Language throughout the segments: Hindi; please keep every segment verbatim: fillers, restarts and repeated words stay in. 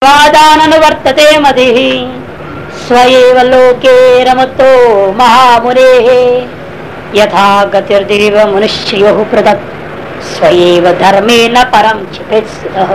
वादाननुवर्तते मतिः स्वयेव लोके रमतो महामुनेः यथा गतिर्देव मनुष्योः पृथक् स्वयेव धर्मेण परं क्षिपेत् स्थितः।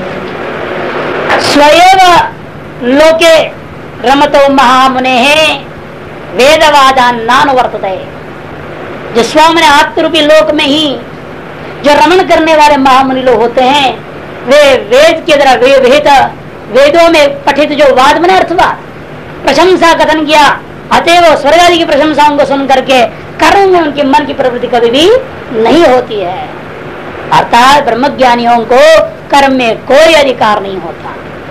स्वयेव लोके रमतो महामुनेः वेदवादानुवर्तते। जो स्वामी आत्मरूपी लोक में ही जो रमण करने वाले महामुनि लोग होते हैं, वे वेद के द्वारा वे वेद वेदों में पठित जो वाद में अर्थवाद प्रशंसा कथन किया, अतएव स्वर्ग आदि की प्रशंसाओं को सुन करके कर्म में उनके मन की प्रवृत्ति कभी भी नहीं होती है। अर्थात ब्रह्मज्ञानियों को कर्म में कोई अधिकार नहीं होता।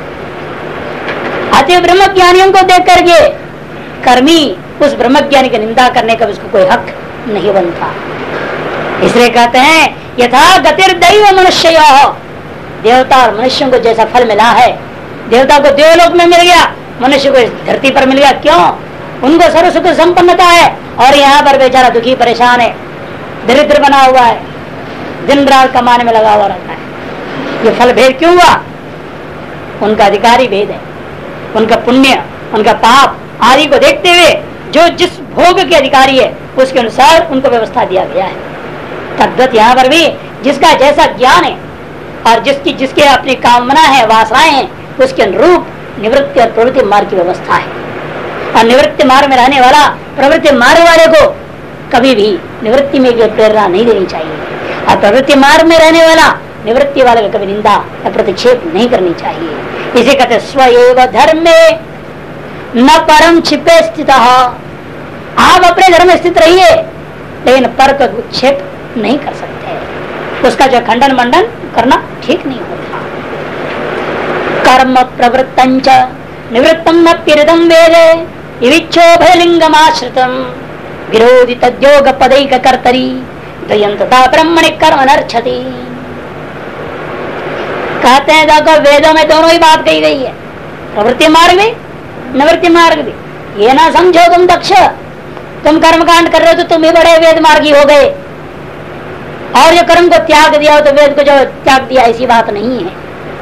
अतएव ब्रह्मज्ञानियों को देख करके कर्मी उस ब्रह्मज्ञानी की निंदा करने का उसको कोई हक नहीं बनता। इसलिए कहते हैं यथा गतिर्दैव मनुष्य, देवता और मनुष्यों को जैसा फल मिला है, देवता को देवलोक में मिल गया, मनुष्य को इस धरती पर मिल गया। क्यों? उनको सर्व सुख संपन्नता है और यहाँ पर बेचारा दुखी परेशान है, दरिद्र बना हुआ है, दिन रात कमाने में लगा हुआ रहता है। ये फल भेद क्यों हुआ? उनका अधिकारी भेद है। उनका पुण्य, उनका पाप आदि को देखते हुए जो जिस भोग के अधिकारी है उसके अनुसार उनको व्यवस्था दिया गया है। तद्वत यहाँ पर भी जिसका जैसा ज्ञान है और जिसकी जिसके अपनी कामना है, वासनाएं हैं, उसके अनुरूप निवृत्ति और प्रवृत्ति मार्ग की व्यवस्था है। और निवृत्ति मार्ग में रहने वाला प्रवृत्ति मार्ग वाले को कभी भी निवृत्ति में प्रेरणा नहीं देनी चाहिए, और प्रवृत्ति मार्ग में रहने वाला निवृत्ति वाले को कभी निंदा या प्रतिक्षेप नहीं करनी चाहिए। इसे कहते स्वयं धर्म में न परम छिपे स्थित। आप अपने धर्म में स्थित रहिए, लेकिन पर का विक्षेप नहीं कर सकते। उसका जो खंडन मंडन करना ठीक नहीं होता। कर्म प्रवृत्तंच निवृत्तम न पिरदम वेदे इविच्छोभयलिंगमाश्रितम विरोधी तद्योग पदैक कर्तरी दयंतता ब्रह्मणि कर्म नर्छति। कहते हैं देखो वेदों में दोनों ही बात कही गई है, प्रवृत्ति मार्ग भी निवृत्ति मार्ग भी। ये ना समझो तुम दक्ष तुम कर्म कांड कर रहे हो तो तुम ही बड़े वेद मार्गी हो गए, और जो कर्म को त्याग दिया हो तो वेद को जो त्याग दिया, ऐसी बात नहीं है।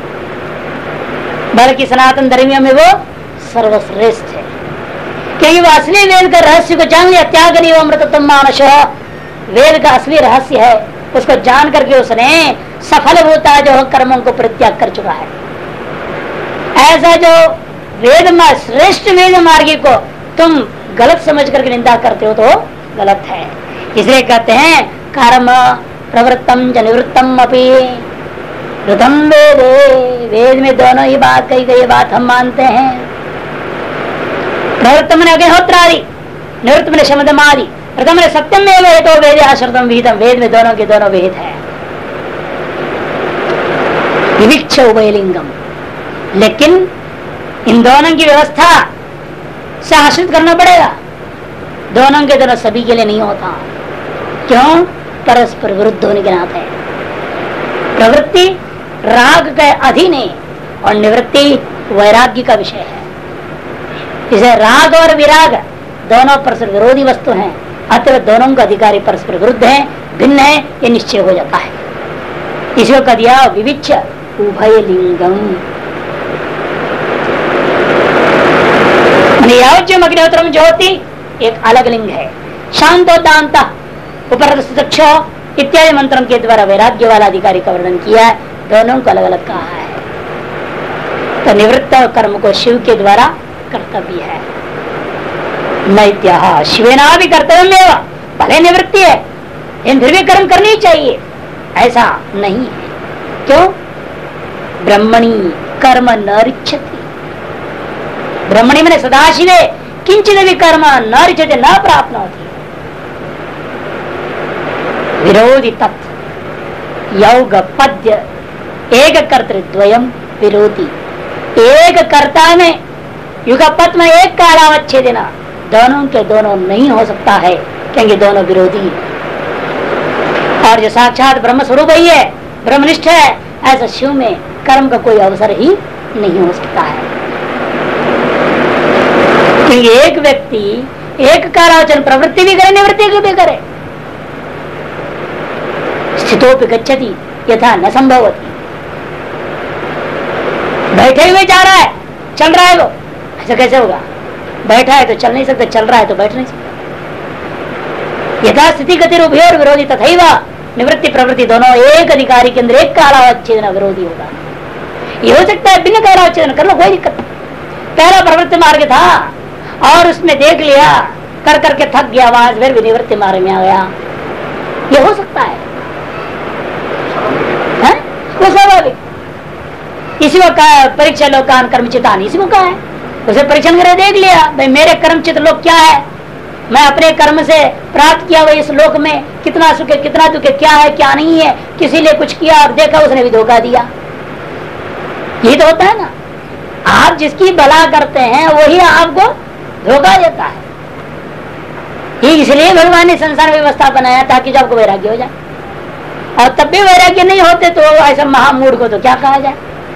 बल्कि सनातन धर्मियों में वो सर्वश्रेष्ठ है, क्योंकि वो असली वेद का रहस्य को जान लिया। त्याग नहीं वो अमृतत्वम मानस, वेद का असली रहस्य है, उसको जान करके उसने सफल होता है जो कर्मों को परित्याग कर चुका है। ऐसा जो वेद में श्रेष्ठ वेद मार्गी को तुम गलत समझ करके निंदा करते हो तो गलत है। इसलिए कहते हैं कर्म प्रवृत्तम च निवृत्तम अपि ऋतम वेदे। वेद में दोनों ही बात कही गई, बात हम मानते हैं। प्रवृत्तम ने अग्निहोत्रादि, निवृत्त में शमदमादि, प्रथम ने सत्यम में वेदो वेद आश्रितम विहितम। वेद में दोनों के दोनों वेद है। विविक्ष उभयलिंगम, लेकिन इन दोनों की व्यवस्था से आश्रित करना पड़ेगा। दोनों के दोनों सभी के लिए नहीं होता। क्यों? परस्पर विरुद्ध होने के नाते। प्रवृत्ति राग के अधीन है और निवृत्ति वैराग्य का विषय है। इसे राग और विराग दोनों परस्पर विरोधी वस्तु हैं, अतः दोनों का अधिकारी परस्पर विरुद्ध है, भिन्न है, ये निश्चय हो जाता है। इसको कह दिया विविच्छ उभय लिंगम। यावज्जम अग्निहोत्रम ज्योति एक अलग लिंग है, शांतो दांता उपरदक्ष इत्यादि मंत्रों के द्वारा वैराग्य वाला अधिकारी का वर्णन किया है। दोनों को अलग अलग कहा है। तो निवृत्त कर्म को शिव के द्वारा कर्तव्य है। नैत्य शिवेना भी कर्तव्य, भले निवृत्ति है लेकिन फिर भी कर्म करनी चाहिए, ऐसा नहीं है। क्यों? ब्रह्मणी कर्म न रिच्छति। ब्रह्मणी मैंने सदाशिवे किंचित भी कर्म न रिच्छते न प्राप्त होती। विरोधी तत्व योग पद्य एक कर्तृद्वयम विरोधी। एक कर्ता में युगपत में एक कालावच्छेदन, दोनों के दोनों नहीं हो सकता है, क्योंकि दोनों विरोधी। और जो साक्षात ब्रह्म स्वरूप ही है, ब्रह्मनिष्ठ है, ऐसा शिव में कर्म का कोई अवसर ही नहीं हो सकता है। क्योंकि एक व्यक्ति एक कालावचन प्रवृत्ति भी करे, निवृत्ति भी करे, स्थितोपि गच्छति यथा न संभवति। बैठे हुए जा रहा है, चल रहा है वो, ऐसा कैसे होगा? बैठा है तो चल नहीं सकता, चल रहा है तो बैठ नहीं सकता। यथा स्थिति गति उभय और विरोधी तथैव निवृत्ति प्रवृत्ति दोनों एक अधिकारी के अंदर एक कालावच्छेदन विरोधी होगा। ये हो सकता है बिना कालावच्छेदन कर लो, कोई दिक्कत नहीं। पहला प्रवृत्ति मार्ग था और उसमें देख लिया, कर करके थक गया, आवाज फिर निवृत्ति मार्ग में आ गया, ये हो सकता है, है? वो स्वाभाविक। इसी को कहा परीक्षा लोकान कर्म चितान, इसी को कहा है। उसे परीक्षण करे, देख लिया भाई मेरे कर्मचित लोग क्या है, मैं अपने कर्म से प्राप्त किया हुआ इस लोक में कितना सुख है कितना दुख है, क्या है क्या नहीं है, किसी ने कुछ किया और देखा उसने भी धोखा दिया। यही तो होता है ना, आप जिसकी भला करते हैं वही आपको धोखा देता है। इसलिए भगवान ने संसार व्यवस्था बनाया ताकि जब आपको वैराग्य हो जाए, और तब भी वैराग्य नहीं होते तो ऐसा महामूढ़ को तो क्या कहा जाए।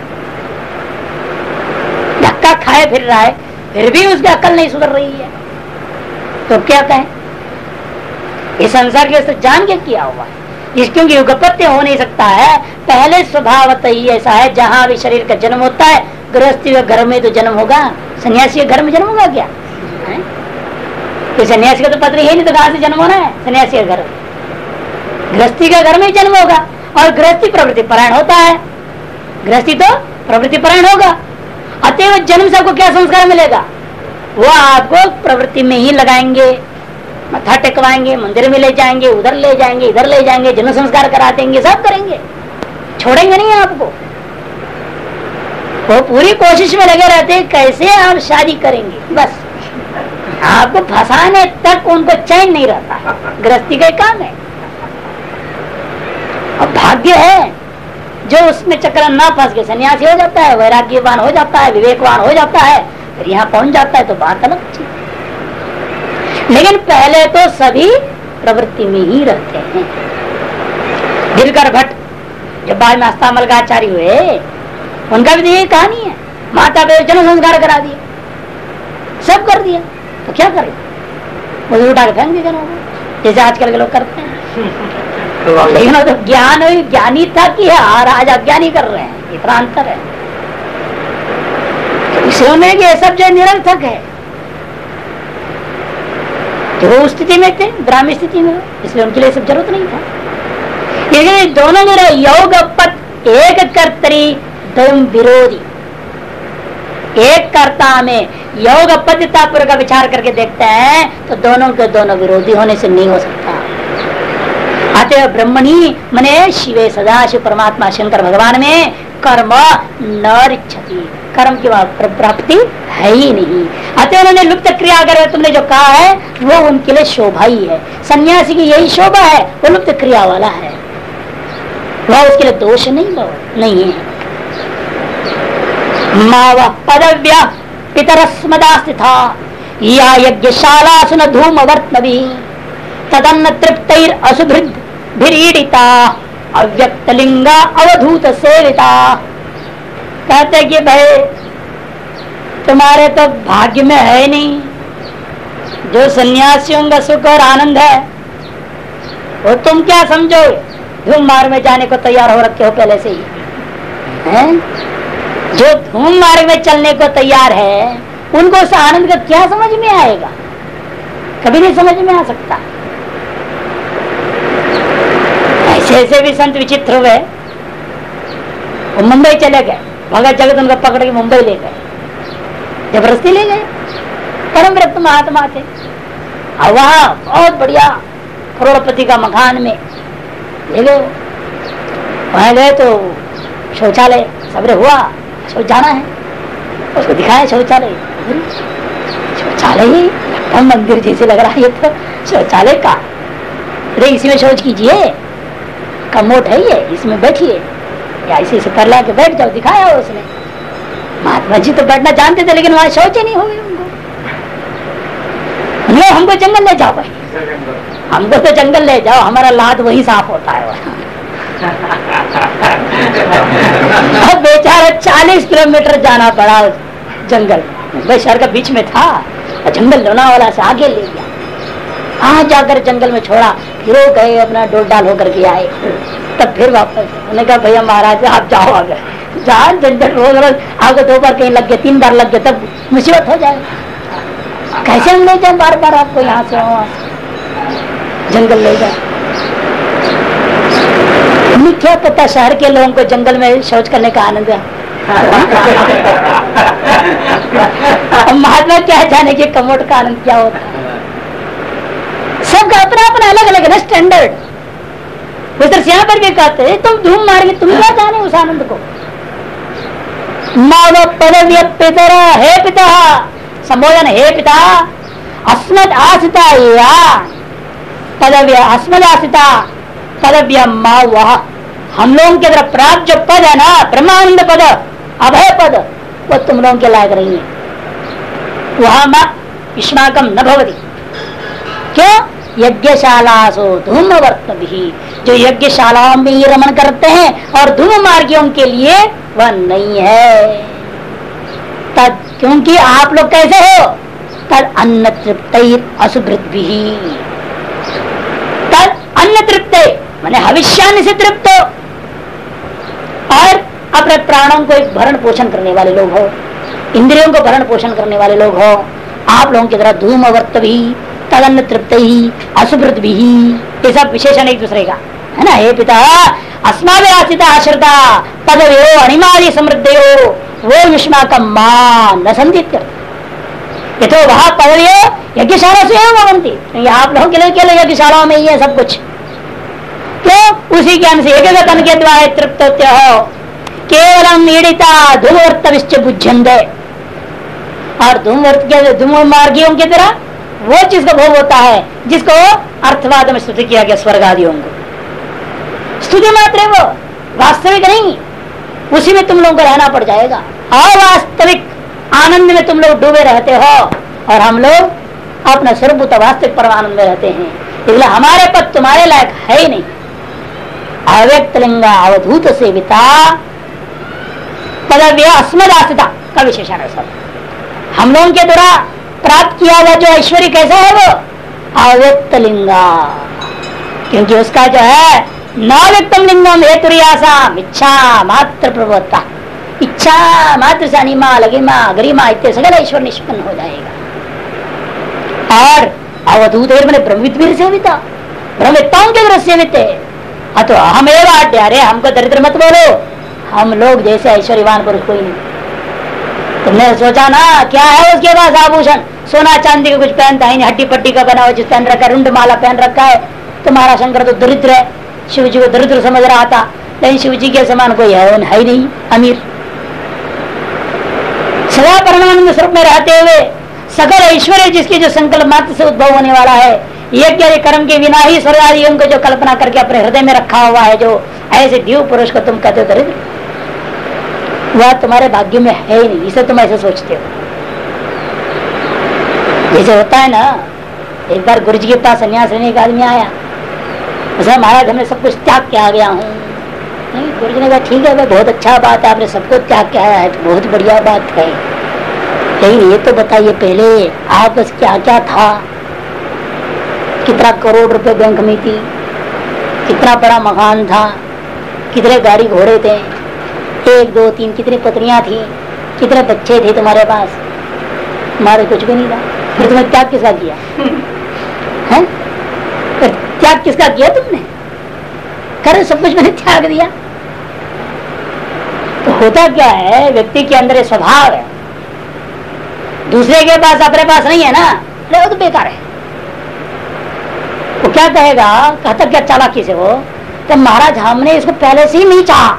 धक्का खाए फिर रहा है फिर भी उसकी अकल नहीं सुधर रही है तो क्या कहें। इस संसार के जान के किया हुआ है, इस क्योंकि युगपत्य हो नहीं सकता है। पहले स्वभावतः ही ऐसा है, जहां भी शरीर का जन्म होता है गृहस्थी के घर में तो जन्म होगा, सन्यासी के घर में जन्म होगा क्या? तो सन्यासी का तो पत्र ही नहीं, तो कहां से जन्म होना है? सन्यासी के घर, गृहस्थी के घर में ही जन्म होगा। और गृहस्थी प्रवृत्ति परायण होता है, गृहस्थी तो प्रवृत्ति परायण होगा। अतएव जन्म से आपको क्या संस्कार मिलेगा? वो आपको प्रवृत्ति में ही लगाएंगे, मथा टेकवाएंगे, मंदिर में ले जाएंगे, उधर ले जाएंगे, इधर ले जाएंगे, जन्म संस्कार करा देंगे, सब करेंगे, छोड़ेंगे नहीं आपको। वो पूरी कोशिश में लगे रहते कैसे आप शादी करेंगे, बस आपको फंसाने तक उनको चैन नहीं रहता। गृहस्थी का काम है। अब भाग्य है जो उसमें चक्कर ना फंस के सन्यासी हो जाता है, वैराग्यवान हो जाता है, विवेकवान हो जाता है, फिर यहाँ पहुंच जाता है तो बात अलग चीज। लेकिन पहले तो सभी प्रवृत्ति में ही रहते हैं। दिनकर भट्ट जब बाद में हस्तामलकाचार्य हुए, उनका भी यही कहानी है, माता पे जन्म संस्कार करा दिया, सब कर दिया, तो क्या करें? मुझे उठा के फेंक दिया जैसे आजकल के लोग करते हैं। लेकिन तो ज्ञान ज्ञानी था कि और आज अज्ञानी कर रहे हैं, इतना अंतर है। तो इसलिए ये सब जो निरर्थक है, तो वो स्थिति में थे, ग्रामीण स्थिति में, इसलिए उनके लिए सब जरूरत नहीं था। ये दोनों मेरा योग पद एक कर्तरी द्वयं विरोधी, एक कर्ता में योग पद्धता पर का विचार करके देखते हैं तो दोनों के दोनों विरोधी होने से नहीं हो सकता। अतः ब्रह्मणी मने शिवे सदाशिव परमात्मा शंकर भगवान में कर्म न रिच्छति, कर्म की प्राप्ति है ही नहीं। अतः उन्होंने लुप्त क्रिया कर तुमने जो कहा है वो उनके लिए शोभा ही है। सन्यासी की यही शोभा है, वो लुप्त क्रिया वाला है, वह उसके लिए दोष नहीं नहीं है। माव पदव्य पितरस्मदास्थिता या यज्ञशाला सुन धूम वर्तनभि तदन्न तृप्तैर असुभृद भिरीडिता अव्यक्त लिंगा अवधूत सेविता। कहते कि भाई तुम्हारे तो भाग्य में है नहीं, जो सन्यासियों का सुख और आनंद है वो तुम क्या समझोगे? धूम मार्ग में जाने को तैयार हो रखे हो पहले से ही हैं? जो धूम मार्ग में चलने को तैयार है उनको उस आनंद का क्या समझ में आएगा? कभी नहीं समझ में आ सकता। ऐसे ऐसे भी संत विचित्र हुए, वो मुंबई चले गए, भगत जगत उनको पकड़ के मुंबई ले गए, जबरदस्ती ले गए। परम व्रत महात्मा थे, और वहां बहुत बढ़िया करोड़पति का मकान में ले गए। वहां गए तो शौचालय सबरे हुआ, शौच जाना है, उसको दिखाया शौचालय। शौचालय ही हम मंदिर जैसे लग रहा है, ये तो शौचालय का, अरे इसी में शौच कीजिए, कमोट है ये, इसमें बैठिए, या इसी से कर ला के बैठ जाओ, दिखाया उसने। महात्मा जी तो बैठना जानते थे लेकिन वहां शौच ही नहीं हो गई उनको। नहीं, हमको जंगल ले जाओ भाई, हमको तो जंगल ले जाओ, हमारा लाद वही साफ होता है। अब बेचारा चालीस किलोमीटर जाना पड़ा जंगल, मुंबई शहर का बीच में था, और जंगल लोनावाला से आगे ले गया। आ जाकर जंगल में छोड़ा, फिर वो गए अपना डोल डाल होकर के आए, तब फिर वापस उन्होंने कहा भैया महाराज आप जाओ आगे, जहाँ झंझट रोज रोज आपको दो बार कहीं लग गया, तीन बार लग गया, तब मुसीबत हो जाए। कैसे हम ले जाए बार बार आपको यहाँ से वहाँ जंगल ले जाए? हमें क्या पता शहर के लोगों को जंगल में शौच करने का आनंद है। महात्मा क्या जाने के कमोट का आनंद क्या होता है। सबका अपना अपना अलग अलग है स्टैंडर्ड। उधर यहाँ पर भी कहते हैं तुम धूम मार के तुम क्या जाने उस आनंद को। माव पदव्य पितरा हे पिता संबोधन हे पिता अस्मद आसिता या पदव्य अस्मद आसिता पदव्य माव वह हम लोगों के तरफ प्राप्त जो पद है ना ब्रह्मानंद पद अभय पद वो तुम लोगों के लायक नहीं है। वहां मां युष्माकम न भवति। क्यों? यज्ञशालासो धूमवर्त भी जो यज्ञशालाओं में ही रमण करते हैं और धूम मार्गियों के लिए वह नहीं है। तद क्योंकि आप लोग कैसे हो? तद अन्न तृप्त असुभृत भी तद अन्न तृप्त माने हविष्यान्न से तृप्त हो और अपने प्राणों को एक भरण पोषण करने वाले लोग हो, इंद्रियों को भरण पोषण करने वाले लोग हो। आप लोगों की तरह धूमवर्त भी तदन्न तृप्त ही असुभृत भी ये सब विशेषण एक दूसरे का है ना। हे पिता अस्माभिः आश्रिता आश्रिता पदवयो अणिमादि समृद्धयो वो युष्मा का मान न संदित करते। ये तो वहां पदवियो यज्ञशाला से भवंती आप लोगों के लिए केवल यज्ञशालाओं में ही है सब कुछ। क्यों? उसी ज्ञान से एक तन के द्वारा तृप्त होते हो। केवलम ईडिता धूमवर्त बुझंदे और धूमवर्त के धूम मार्गियों की तरह वो चीज का भोग होता है जिसको अर्थवाद में स्तुति किया गया स्वर्ग आदियों को। स्तुति मात्र है वो, वास्तविक नहीं। उसी में तुम लोगों को रहना पड़ जाएगा। अवास्तविक आनंद में तुम लोग डूबे रहते हो और हम लोग अपना सर्वभूत वास्तविक परम आनंद में रहते हैं। इसलिए हमारे पद तुम्हारे लायक है ही नहीं। अव्यक्त लिंगा अवधूत सेविता पदव्य अस्मदासिता का विशेषण है सब। हम लोगों के द्वारा प्राप्त किया हुआ जो ऐश्वर्य कैसा है वो अव्यक्त लिंगा, क्योंकि उसका जो है न व्यक्तम लिंगम हेतुरियासाम इच्छा मात्र प्रवत्ता इच्छा मात्र से अनिमा लगिमा गरिमा इत्यादि सगल ऐश्वर्य निष्पन्न हो जाएगा। और अवधूत मैंने ब्रह्मविद्वीर सेविता ब्रह्मविद्ताओं के द्वारा सेवित है। अतो हम एवं अरे हमको दरिद्र मत बोलो, हम लोग जैसे ऐश्वर्यवान पुरुष कोई नहीं। तुमने सोचा ना क्या है उसके पास आभूषण सोना चांदी का कुछ पहनता है, हड्डी पट्टी का बना हुआ जिस पहन रखा है, रुंड माला पहन रखा है। तुम्हारा शंकर तो दरिद्र है, शिव जी को दरिद्र समझ रहा था, लेकिन शिव जी के समान कोई है है नहीं अमीर। सदा परमानंद स्वरूप में रहते हुए सकल ऐश्वर्य जिसके जो संकल्प मात्र से उद्भव होने वाला है, यज्ञ कर्म के बिना ही स्वर्ग आदि को जो कल्पना करके अपने हृदय में रखा हुआ है, जो ऐसे दिव्य पुरुष को तुम कहते हो दरिद्र, वह तुम्हारे भाग्य में है ही नहीं। इसे तुम ऐसे सोचते हो। जैसे होता है ना, एक बार गुरु जी के पास संन्यास लेने का आदमी आया, उसने महाराज हमने सब कुछ त्याग के आ गया हूँ। गुरु जी ने कहा ठीक है भाई बहुत अच्छा बात है, आपने सब कुछ त्याग के आया है तो बहुत बढ़िया बात है, लेकिन ये तो बताइए पहले आप बस क्या क्या था, कितना करोड़ रुपए बैंक में थी, कितना बड़ा मकान था, कितने गाड़ी घोड़े थे, एक दो तीन कितनी पत्नियां थी, कितने बच्चे थे तुम्हारे पास? तुम्हारे कुछ भी नहीं था। फिर तुम्हें त्याग किसका किया है? त्याग किसका किया तुमने? कर सब कुछ मैंने त्याग दिया। तो होता क्या है, व्यक्ति के अंदर स्वभाव है, दूसरे के पास अपने पास नहीं है ना, वो तो बेकार है। वो क्या कहेगा, कहता क्या चालाकी से वो, तो महाराज हमने इसको पहले से ही नहीं चाहा,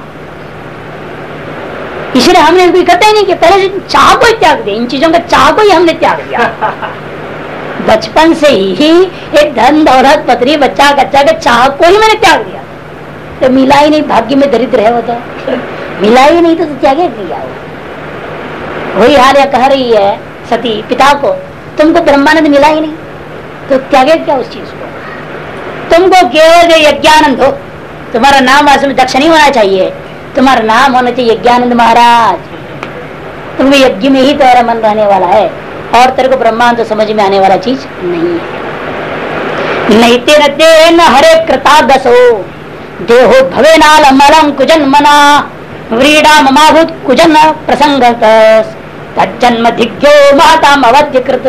इसलिए हमने इसको इकट्ठा ही नहीं किया, पहले से चाह को ही त्याग दिया, इन चीजों का चाह को ही हमने त्याग दिया। बचपन से ही एक धन दौलत पत्नी बच्चा कच्चा के चाह को ही मैंने त्याग दिया। तो मिला ही नहीं, भाग्य में दरिद्र है वो, तो मिला ही नहीं तो त्यागे किया वो। वही हाल कह रही है सती पिता को, तुमको ब्रह्मानंद मिला ही नहीं तो त्यागे क्या उस चीज को? तुमको केवल जो यज्ञानंद हो, तुम्हारा नाम वास्तव में दक्ष नहीं होना चाहिए, तुम्हारा नाम होना चाहिए यज्ञानंद महाराज। तुमको यज्ञ में ही तुम्हारा मन रहने वाला है और तेरे को ब्रह्मांड तो समझ में आने वाला चीज नहीं है। नहीं तेरे न हरे कृता दसो देहो भवे नाल मलम कुजन मना व्रीडा ममाभूत कुजन प्रसंगत तज्जन्म धिग्यो माताम अवध्यकृत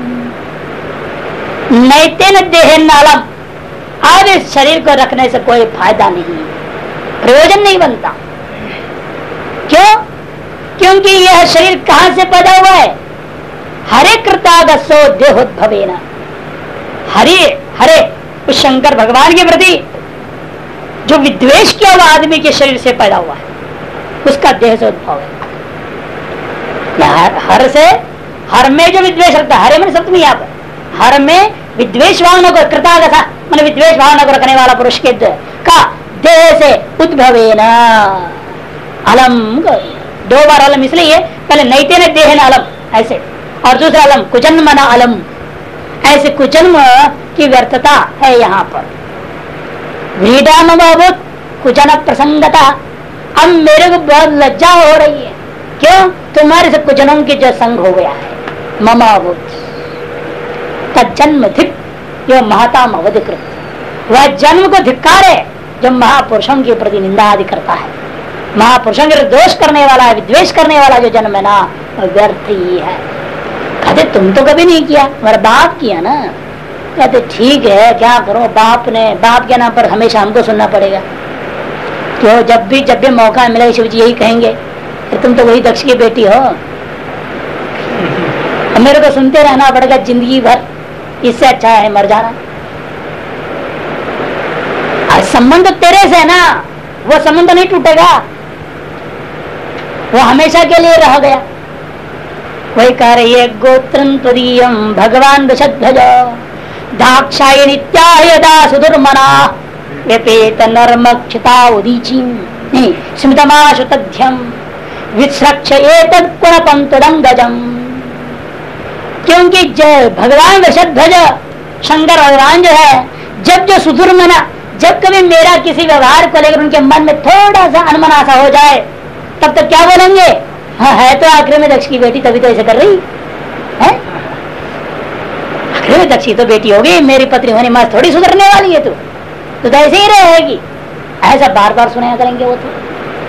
नैतेन देह नालम। अब इस शरीर को रखने से कोई फायदा नहीं, प्रयोजन नहीं बनता। क्यों? क्योंकि यह शरीर कहां से पैदा हुआ है? हरे कृतागसो देहोद्भवेन। हरे हरे उस शंकर भगवान के प्रति जो विद्वेष किया हुआ आदमी के शरीर से पैदा हुआ है, उसका देह से उद्भव है। हर, हर से हर में जो विद्वेष रखता है, हरे मन सप्तमी यहाँ पर हर में विद्वेष भावना को कृतागसा मन विद्वेष भावना को रखने वाला पुरुष के का देह से उद्भवेन अलम। दो बार अलम इसलिए, पहले नैते ने देह न अलम ऐसे, और दूसरा अलम कुजन्म मना अलम, ऐसे कुजन्म की व्यर्थता है यहाँ पर। वीडाम बहुत कुजन प्रसंगता। अब मेरे को बहुत लज्जा हो रही है। क्यों? तुम्हारे से कुजनों की जो संग हो गया है। ममाभूत जन्म धिक जो महाताम अवधिकृत, वह जन्म को धिक्कार है जो महापुरुषों के प्रति निंदा आदि करता है। महापुरुषों के दोष करने वाला है, विद्वेष करने वाला जो जन्म है ना, व्यर्थ ही है। कहते तुम तो कभी नहीं किया, मेरा बाप किया ना। कहते ठीक है, क्या करो, बाप ने बाप के नाम पर हमेशा हमको सुनना पड़ेगा। तो जब भी जब भी मौका मिला शिव जी यही कहेंगे कि तुम तो वही दक्ष की बेटी हो, मेरे को सुनते रहना पड़ेगा जिंदगी भर, इससे अच्छा है मर जाना। संबंध तो तेरे से है ना, वो संबंध नहीं टूटेगा, वो हमेशा के लिए रह गया। वही कह रही है गोत्रं त्वदीयं भगवान वृषध्वज दाक्षाय नित्यायदा सुदुर्मना व्यपेत नर्मक्षता उदीचीं स्मितमाशु तद्ध्यं विस्रक्ष एतत् कुणपं त्वदंगजम्। क्योंकि भगवान वृषध्वज शंकर भगवान जो है, जब जो सुदुर्मना, जब कभी मेरा किसी व्यवहार को लेकर उनके मन में थोड़ा सा अनमनासा हो जाए, तब तक क्या बोलेंगे? हाँ है तो आखिर में दक्ष की बेटी, तभी तो ऐसे कर रही है। आखिर में दक्ष की तो बेटी होगी, मेरी पत्नी होने मां थोड़ी सुधरने वाली है, तू तो, तो ऐसे ही रहेगी। ऐसा बार बार सुनाया करेंगे वो तो।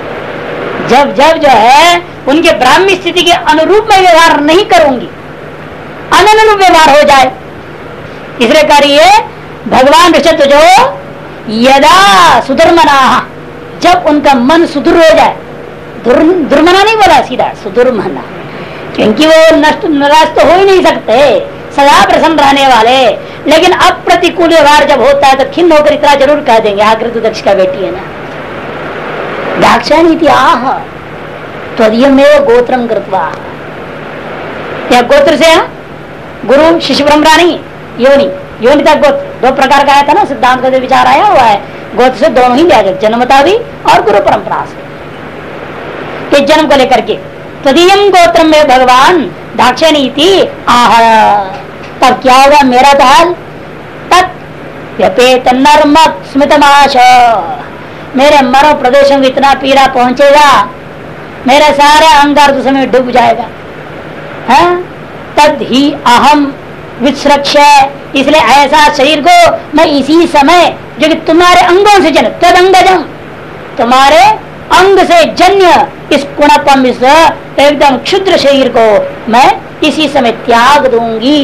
जब जब जो है उनके ब्राह्मी स्थिति के अनुरूप में व्यवहार नहीं करूंगी, अनुरूप व्यवहार हो जाए, इसलिए करिए भगवान ऋषभ जो यदा सुधर्मना, जब उनका मन सुदूर हो जाए, दुर, दुर्मना नहीं बोला सीधा सुदुर्मना, क्योंकि वो नष्ट निराश तो हो ही नहीं सकते, सदा प्रसन्न रहने वाले। लेकिन अब प्रतिकूल व्यवहार जब होता है तो खिन्न होकर इतना जरूर कह देंगे आकृत दक्ष का बेटी है ना। दाक्षायणी आह त्वदीयमेव गोत्रं कृत्वा, या गोत्र से गुरु शिष्य परंपरा नहीं, योनि योनि तक गोत्र दो प्रकार का आया था ना, सिद्धांत का जो विचार आया हुआ है, गोत्र से दोनों ही लिया गया, जन्मता भी और गुरु परंपरा से। इस जन्म को लेकर के तदीयम गोत्र में भगवान दाक्षायणी आह, तब क्या होगा मेरा तो हाल? तत् व्यपेत नर्मक स्मितमाश, मेरे मरो प्रदेशों में इतना पीड़ा पहुंचेगा, मेरा सारा अंगार तो समय डूब जाएगा। है तद ही अहम विस्रक्ष, इसलिए ऐसा शरीर को मैं इसी समय जो कि तुम्हारे अंगों से जन्म, तद अंगजम, तुम्हारे अंग से जन्य इस कुणपम, इस एकदम क्षुद्र शरीर को मैं इसी समय त्याग दूंगी।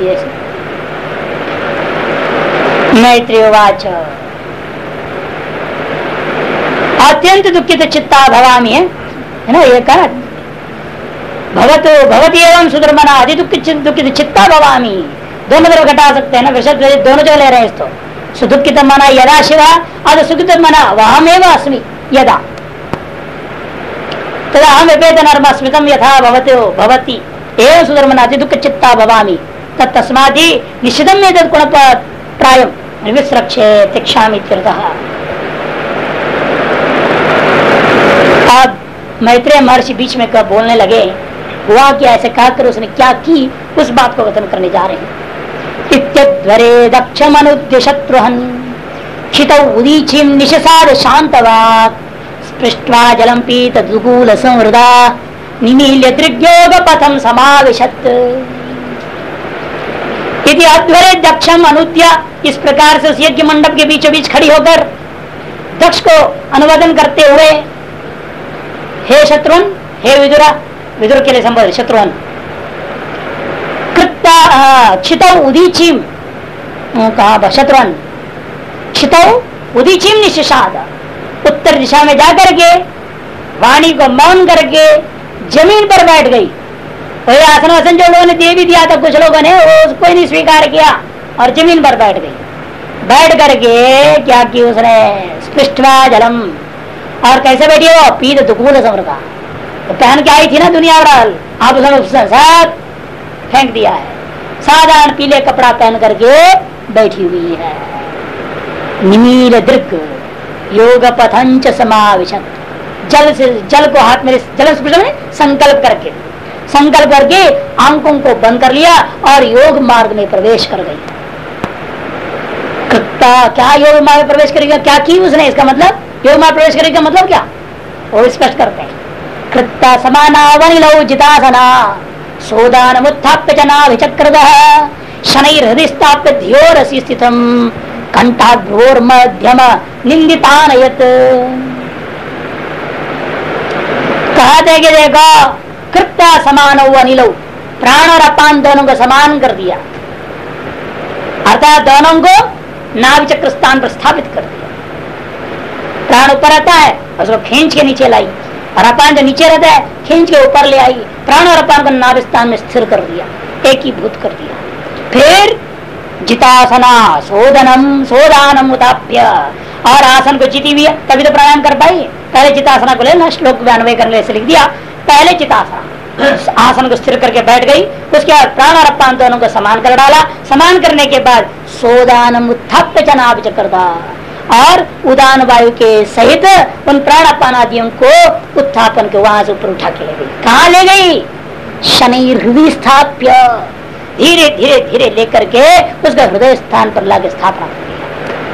मैत्रेयवाच अत्यंत दुखित चित्ता भवामी, है ना ये कहा, भगत भगवती एवं सुधर्मना अति दुखित दुखित चित्ता भवामी, दोनों तरफ घटा सकते हैं ना, वृषभ दोनों जगह ले रहे हैं इसको। सुदुखित मना यदा शिवा अद सुखित मना वहमेव अस्मि यदा तदा हम व्यपेत नर्म स्मृतम यथा भवतो भवति एवं सुधर्मना अति दुख चित्ता भवामी तत्तस्मादि निश्चितम में गुण प्रायम विस्रक्षे तिक्षामि तीर्थः। अब मैत्रेय महर्षि बीच में कब बोलने लगे, हुआ क्या, ऐसे कहकर उसने क्या की, उस बात को कथन करने जा रहे हैं। इत्यध्वरे दक्षमनुद्य शत्रुहन् क्षितौ उदीचीं निशसाद शान्तवाक् स्पृष्ट्वा जलं पीत दुकूल संवृदा निमील्य त्रिज्ञोग पथम समाविशत्। इति अध्वरे दक्षम अनुद्य, इस प्रकार से उस यज्ञ मंडप के बीचों बीच खड़ी होकर दक्ष को अनुवादन करते हुए हे शत्रुन, हे विदुरा, विदुर के लिए संबोधित शत्रुन, कृत्ता क्षितौ उदीचीम, कहा शत्रुन, क्षितौ उदीचीम निशिषाद, उत्तर दिशा में जाकर के वाणी को मौन करके जमीन पर बैठ गई। वही आसन वासन जो लोगों ने दे भी दिया था कुछ लोगों ने, वो उसको नहीं स्वीकार किया और जमीन पर बैठ गई। बैठ करके क्या की उसने स्पृष्टवा जलम, और कैसे बैठी वो पीत दुकूल समर का, तो पहन के आई थी ना दुनिया वाल, आप उसने साथ फेंक दिया है। साधारण पीले कपड़ा पहन करके बैठी हुई है। निमील दृग योग पथंच समाविशत, जल से जल को हाथ में जल में संकल्प करके संकल्प करके आंखों को बंद कर लिया और योग मार्ग में प्रवेश कर गई। कृत्ता, क्या योग मार्ग में प्रवेश करेगा, क्या की उसने, इसका मतलब योग मार्ग प्रवेश करेगा मतलब क्या, वो स्पष्ट करते हैं। कृत्ता समाना वनिलौ जितासना सोदान उत्थाप्य जनाभिचक्रद शनैर् हृदि स्थाप्य ध्योरसि स्थितम कंठाग्रोर मध्यम निंदितानयत। कहा थे कि देखो कृत्ता समान अनिलो, प्राण और अपान दोनों को समान कर दिया, अर्थात दोनों को नाभिचक्र स्थान पर स्थापित कर दिया। प्राण ऊपर आता है उसको खींच के नीचे लाई, और अपान जो नीचे रहता है खींच के ऊपर ले आई। प्राण और अपान को नाभि स्थान में स्थिर कर दिया, एक ही भूत कर दिया। फिर जितासना सोदनम सोदानम उताप्य, और आसन को जीती हुई, तभी तो प्राणायाम कर पाई। पहले चितासना को लेना, श्लोक में अन्वय करने से लिख दिया, पहले चितासना, आसन को स्थिर करके बैठ गई। उसके बाद प्राण और अपान दोनों को समान कर डाला। समान करने के बाद सोदानम उत्थाप्य च नाभिचक्रदा, और उदान वायु के सहित उन प्राण अपान आदियों को उत्थापन के वहां से ऊपर उठा के ले गई। कहाँ ले गई, शनि हृदय स्थाप्य, धीरे धीरे धीरे लेकर के उसका हृदय स्थान पर लाके स्थापना कर दिया।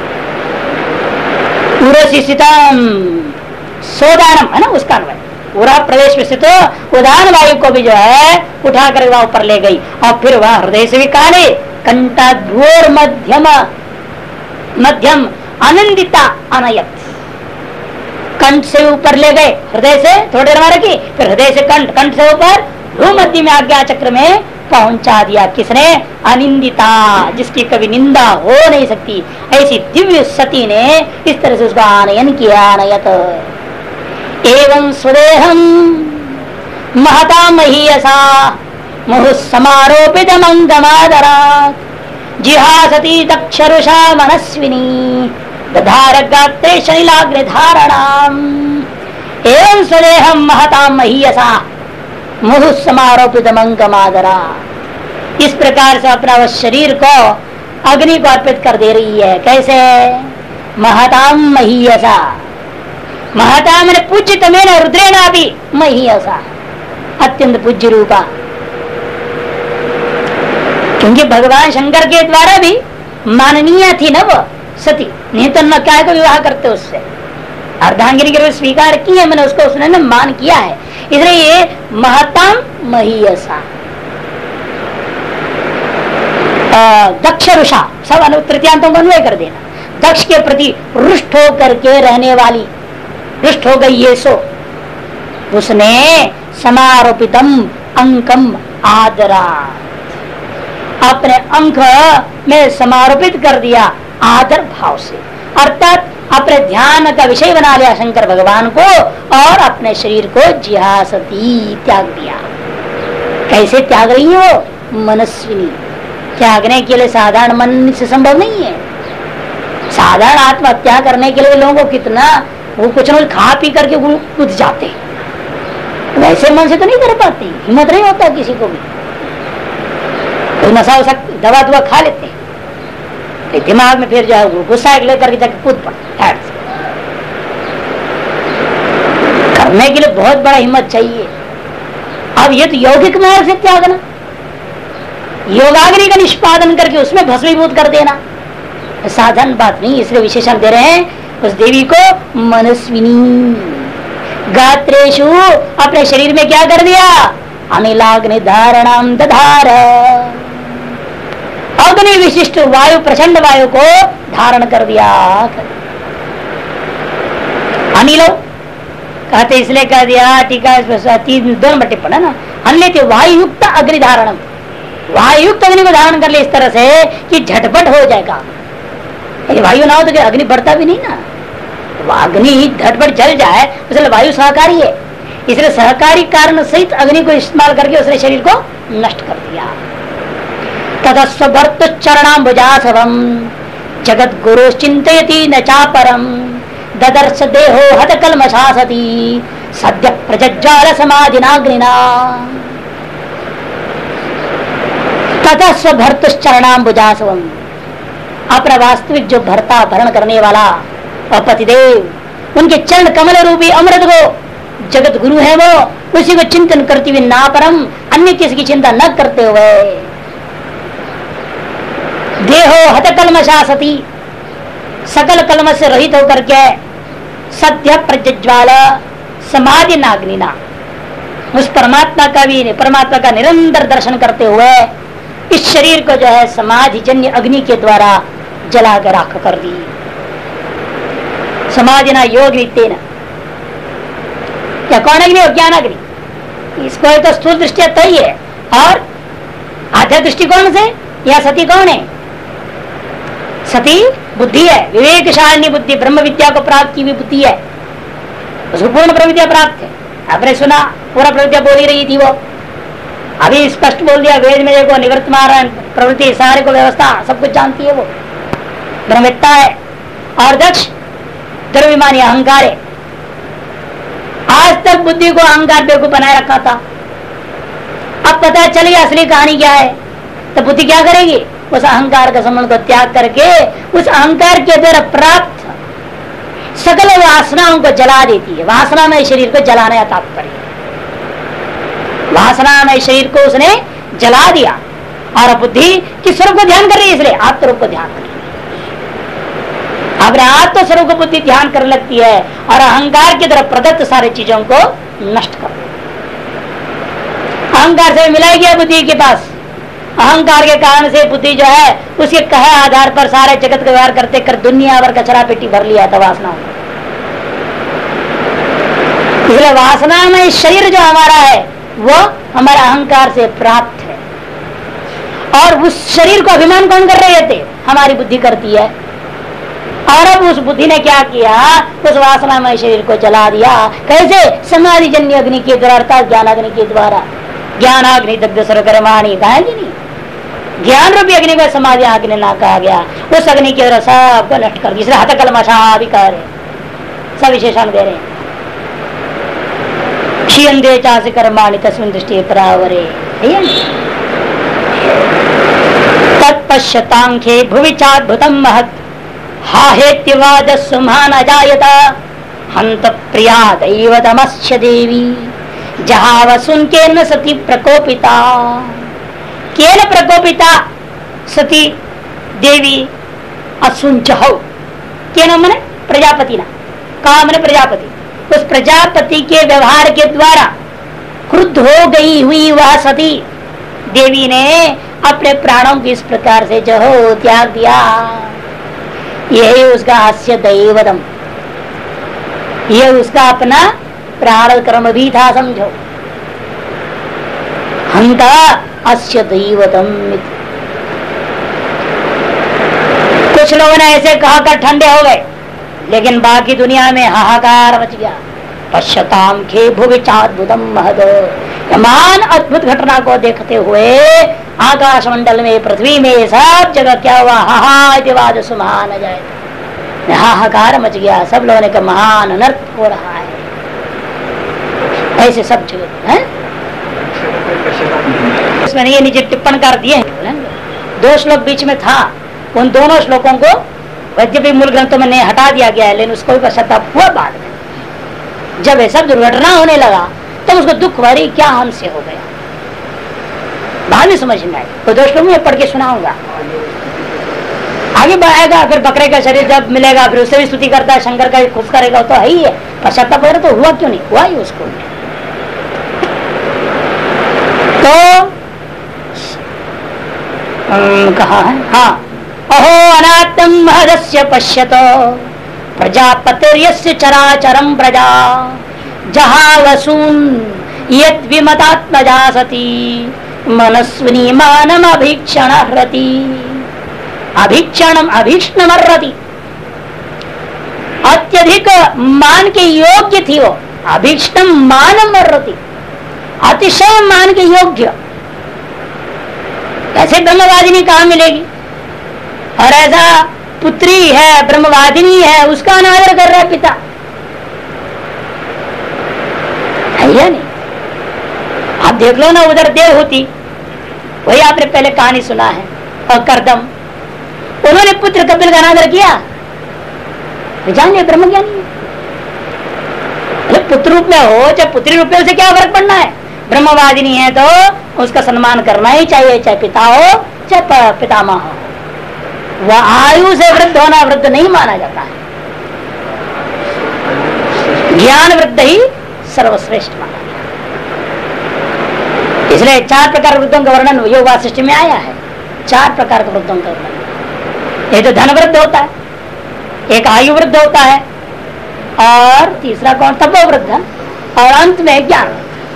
सोदानम है ना उसका अन्वय, पूरा प्रदेश में स्थित उदान वायु को भी जो है उठा कर वहां ऊपर ले गई। और फिर वह हृदय से भी काले कंठाग्रोर मध्यम मध्यम आनंदिता अनयत, कंठ से ऊपर ले गए, हृदय से थोड़ी देर में रखी, फिर हृदय से कंठ, कंठ से ऊपर भ्रूमध्य में आज्ञा चक्र में पहुंचा दिया। किसने, अनिंदिता, जिसकी कभी निंदा हो नहीं सकती, ऐसी दिव्य सती ने इस तरह से उसका आनयन किया। आनयत एवं स्वदेहम महता महीयसा मुहुः समारोपित मंगमादरा जिहासती दक्षरुषा मनस्विनी दधार गात्रे शैलाग्र धारणाम। एवं स्वदेहम महता महीयसा मुहुः समारोपित मंगमादरा, इस प्रकार से अपना वह शरीर को अग्नि को अर्पित कर दे रही है। कैसे, महताम महीयसा, महता मैंने पूज्य तमेन रुद्रेणा भी महीयसा, अत्यंत पूज्य रूपा, क्योंकि भगवान शंकर के द्वारा भी माननीय थी न वो सती, नहीं तो न क्या को विवाह करते उससे, अर्धांगिनी के रूप स्वीकार की है मैंने उसको, उसने न मान किया है, इसलिए ये महताम महीयसा। दक्ष रुषा, सब तृतीयांतों को अन्वय कर देना, दक्ष के प्रति रुष्ट होकर के रहने वाली, रुष्ट हो गई ये सो, उसने समारोपितम अंकम आदरा, अपने अंक में समारोपित कर दिया आदर भाव से, अर्थात अपने ध्यान का विषय बना लिया शंकर भगवान को, और अपने शरीर को जिहासती त्याग दिया। कैसे त्याग रही हो, मनस्विनी, त्यागने के लिए साधारण मन से संभव नहीं है। साधारण आत्महत्या करने के लिए लोगों को कितना वो कुछ न खा पी करके कूद जाते, वैसे मन से तो नहीं कर पाते, हिम्मत नहीं होता किसी को भी। कोई नशा हो सकती, दवा दुआ खा लेते हैं, दिमाग में फिर जो है गुस्सा लेकर के जाकर कूद पड़ता। करने के लिए बहुत बड़ा हिम्मत चाहिए। अब ये तो यौगिक मार्ग से त्यागना, योगाग्नि का निष्पादन करके उसमें भस्मीभूत कर देना साधारण बात नहीं। इसलिए विशेषण दे रहे हैं उस देवी को मनस्विनी, गात्रेशु, अपने शरीर में क्या कर दिया, अनिलाग्नि धारणाम दधार, अग्नि विशिष्ट वायु, प्रचंड वायु को धारण कर दिया। अनिलो कहते इसलिए कह दिया टीका तीन दोनों बट्टे पड़ा ना, अन्य वायुयुक्त अग्नि धारणम, वायुयुक्त अग्नि को धारण कर ले इस तरह से कि झटपट हो जाएगा। वायु ना हो तो अग्नि बढ़ता भी नहीं ना, अग्नि झटपट जल जाए इसलिए वायु सहकारी है, इसलिए सहकारी कारण सहित अग्नि को इस्तेमाल करके उसने शरीर को नष्ट कर दिया। तदस्वभर्त चरणाम्बुजासवम जगत गुरु चिंतयति न चापरम ददर्श देहो हत कलमशासति सद्य प्रज्ज्वाल समाधिनाग्निना। तथा स्वभर्त चरणाम्बुजासवम, अपना वास्तविक जो भरता भरण करने वाला और पतिदेव उनके चरण कमल रूपी अमृत को जगत गुरु है वो, उसी को चिंतन करते हुए ना परम अन्य किसी की चिंता न करते हुए देहो हत कलमशासति, सकल कलम से रहित होकर के सत्य प्रज्ज्वाल समाधि नाग्निना, उस परमात्मा का भी परमात्मा का निरंतर दर्शन करते हुए इस शरीर को जो है समाधि जन्य अग्नि के द्वारा जला कर राख कर दी। समाधि ना योग वित्तेन, क्या कौन अग्नि और ज्ञान अग्नि, इसको तो स्थूल दृष्टि तय है। और आध्यात्मिक दृष्टिकोण से यह सती कौन है? सती बुद्धि है, विवेकशालिनी बुद्धि, ब्रह्म विद्या को प्राप्त की हुई बुद्धि है, उसको पूर्ण ब्रह्म विद्या प्राप्त है। आपने सुना पूरा ब्रह्म विद्या बोल ही रही थी वो, अभी स्पष्ट बोल दिया वेद में देखो निवृत्त मारण प्रवृत्ति सारे को व्यवस्था सब कुछ जानती है वो, ब्रह्मविद्ता है। और दक्ष द्रव्यमानी अहंकार है, आज तक बुद्धि को अहंकार बेवकूफ बनाए रखा था, अब पता चल गया असली कहानी क्या है, तो बुद्धि क्या करेगी? उस अहंकार का संबंध को त्याग करके उस अहंकार के द्वारा प्राप्त सकल वासनाओं को जला देती है। वासना में शरीर को जलाने का तात्पर्य, वासना में शरीर को उसने जला दिया और बुद्धि किस स्वरूप को ध्यान कर रही है? इसलिए आत्मरूप को ध्यान कर रही है। अब आत्म स्वरूप को बुद्धि ध्यान कर लगती है और अहंकार की तरफ प्रदत्त सारी चीजों को नष्ट कर देती है। अहंकार से मिलाई गया बुद्धि के पास, अहंकार के कारण से बुद्धि जो है उसके कहे आधार पर सारे जगत का व्यवहार करते कर दुनिया भर कचरा पेटी भर लिया था वासनाओं को। इसलिए वासना में शरीर जो हमारा है वो हमारा अहंकार से प्राप्त है, और उस शरीर को अभिमान कौन कर रहे थे? हमारी बुद्धि करती है। और अब उस बुद्धि ने क्या किया? उस वासना में शरीर को जला दिया। कैसे? समाधि जन्य अग्नि के द्वारा, अर्थात ज्ञान अग्नि के द्वारा। ज्ञानाग्नि दग्ध सर्वकर्माणि कहा कि नहीं, ज्ञान रूपी अग्नि को समाधि अग्नि ना कहा गया, उस अग्नि के द्वारा सबको नष्ट कर दिया। इसलिए हत कलमशा भी कह रहे, सब विशेषण दे रहे हैं। क्षीयन्ते चासि कर्माणि तस्मिन् दृष्टि परावरे तत्पश्यतांखे भुवि चाद्भुतं महत् हाहेत्यवादस्सु महान् अजायत हन्त प्रिया दैवतमस्य देवी जहाँ वसुन के न सती प्रकोपिता। केन प्रकोपिता सती देवी असुंचहौ, केन मने प्रजापति ना, कहा मने प्रजापति, उस प्रजापति के व्यवहार के द्वारा क्रुद्ध हो गई हुई वह सती देवी ने अपने प्राणों की इस प्रकार से जो हो त्याग दिया। यही उसका हास्य दैवतम, यह उसका अपना प्राण कर्म भी था, समझो। हंता अस्य दैवतम। कुछ लोगों ने ऐसे कहा कर ठंडे हो गए, लेकिन बाकी दुनिया में हाहाकार मच गया। पश्यताम खे भुवि चाद्भुतम महद, महान अद्भुत घटना को देखते हुए आकाश मंडल में, पृथ्वी में, सब जगह क्या हुआ? हाहादिवाद सुमहान जाए, हाहाकार मच गया। सब लोगों ने कहा महान अनर्थ हो रहा है। ऐसे सब जगह है। इसमें ये नीचे टिप्पण कर दिए हैं, दो श्लोक बीच में था, उन दोनों श्लोकों को वैद्यपी मूल ग्रंथों में नहीं हटा दिया गया है, लेकिन उसको भी पश्चाताप हुआ बाद में। जब ऐसा दुर्घटना होने लगा तब तो उसको दुख भरी क्या हमसे हो गया, बाद में समझ में आए। तो दो श्लोक में पढ़ के सुनाऊंगा, आगे बढ़ाएगा। फिर बकरे का शरीर जब मिलेगा फिर उससे भी स्तुति करता है, शंकर का खुश करेगा, तो है ही है। पश्चाताप वगैरह तो हुआ क्यों नहीं हुआ ही उसको। तो कहा है, हाँ, अहो अनात्म महदस्य पश्यतो प्रजापतिर्यस्य चराचरम प्रजा जहा वसून यद विमतात्मजा सती मनस्विनी मानम अभीक्षण रति अभीक्षणम अभीक्षण रति। अत्यधिक मान के योग्य थी वो, अभीक्षण मानम रति, अतिशय मान के योग्य। ऐसे ब्रह्मवादिनी कहां मिलेगी? और ऐसा पुत्री है, ब्रह्मवादिनी है, उसका अनादर कर रहा है पिता, है या नहीं? आप देख लो ना, उधर देवहूति, वही आपने पहले कहानी सुना है, और करदम, उन्होंने पुत्र कपिल का अनादर किया, जानिए ब्रह्मज्ञानी है। पुत्र रूप में हो चाहे पुत्री रूप में, उसे क्या फर्क पड़ना है? ब्रह्मवादिनी है तो उसका सम्मान करना ही चाहिए, चाहे पिता हो चाहे पितामह हो। वह आयु से वृद्ध होना वृद्ध नहीं माना जाता है, ज्ञान वृद्ध ही सर्वश्रेष्ठ माना गया। इसलिए चार प्रकार वृद्धों का वर्णन योग वासिष्ठ में आया है। चार प्रकार के वृद्धों का वर्णन, एक तो धन वृद्ध होता है, एक आयु वृद्ध होता है, और तीसरा कौन? तपोवृद्ध, और अंत में ज्ञान।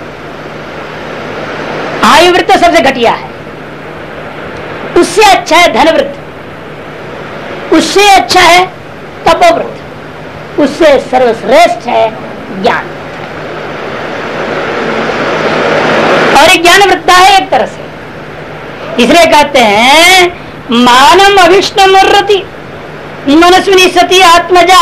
आयु वृद्ध सबसे घटिया है, उससे अच्छा है धन वृद्ध, उससे अच्छा है तपोवृद्ध, उससे सर्वश्रेष्ठ है ज्ञान। और एक ज्ञान वृद्धा है एक तरह से, इसलिए कहते हैं मानम अभिष्णुरति मनस्विनी सती आत्मजा,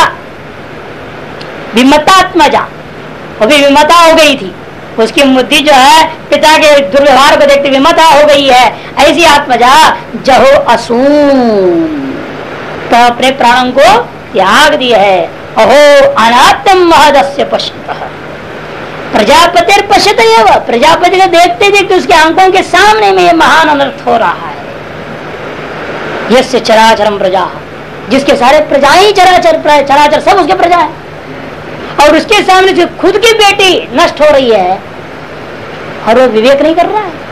विमतात्मजा, वो भी विमता हो गई थी, उसकी बुद्धि जो है पिता के दुर्व्यवहार को देखते विमता हो गई है। ऐसी आत्मजा जहो असून, तो अपने प्राणों को त्याग दिया है। अहो अनात्म महदस्य पश्यतः, प्रजापति पश्यत एव, प्रजापति को देखते देखते उसके आंखों के सामने में ये महान अनर्थ हो रहा है। यस्य चराचरम प्रजा, जिसके सारे प्रजाएं चराचर चराचर सब उसके प्रजा है, और उसके सामने जो खुद की बेटी नष्ट हो रही है और वो विवेक नहीं कर रहा है।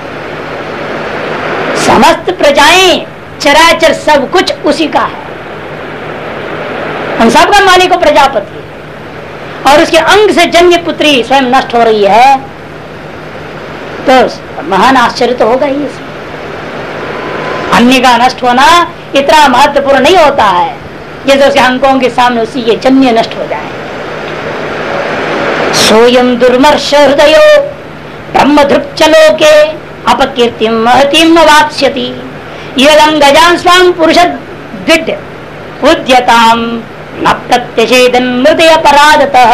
समस्त प्रजाएं चराचर सब कुछ उसी का है, हम सबका मालिक को प्रजापति है, और उसके अंग से जन्य पुत्री स्वयं नष्ट हो रही है, तो महान आश्चर्य तो होगा ही इसमें। अन्य का नष्ट होना इतना महत्वपूर्ण नहीं होता है जैसे उसके अंगों के सामने उसी के जन्य नष्ट हो जाए। सोयम दुर्मर्ष हृदयो ब्रह्मधृक्षलो के अपकीर्तिम महतीम वाप्स्यति यदंगजान स्वाम पुरुष द्विड उद्यताम न प्रत्यचेदन मृदय अपराधतः।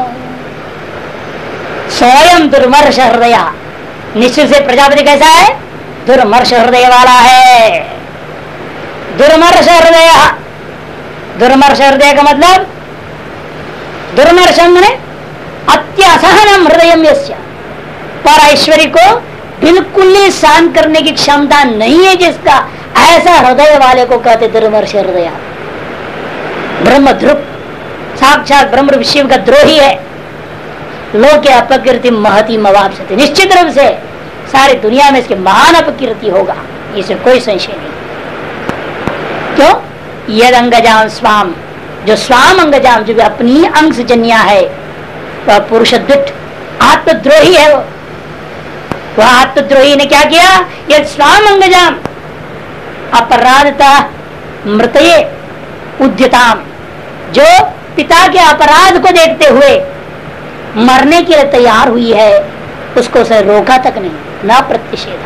स्वयं दुर्मर्ष हृदय, निश्चित से प्रजापति कैसा है? दुर्मर्ष हृदय वाला है। दुर्मर्ष हृदय, दुर्मर्ष हृदय का मतलब दुर्मर्ष ने अत्यसहनम हृदयम यस्य, पर ऐश्वर्य को बिल्कुल ही शांत करने की क्षमता नहीं है जिसका, ऐसा हृदय वाले को कहते दुर्मर्ष हृदय। ब्रह्मद्रुप साक्षात ब्रह्म विषय का द्रोही है। लोक के अपकीर्ति महती मवाप्स्यति, निश्चित रूप से सारी दुनिया में इसकी महान अपकीर्ति होगा, इसमें कोई संशय नहीं। क्यों? यद अंगजाम स्वाम, जो स्वाम अंगजाम, जो भी अपनी अंग से जन्या है, वह पुरुष दुष्ट आत्मद्रोही है। वो वह आत्मद्रोही ने क्या किया? यद स्वाम अंगजाम अपराधता मृतये उद्यताम, जो पिता के अपराध को देखते हुए मरने के लिए तैयार हुई है, उसको उसे रोका तक नहीं, न प्रतिषेधा।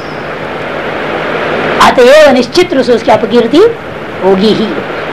अतएव निश्चित रूप से उसकी अपकीर्ति होगी ही।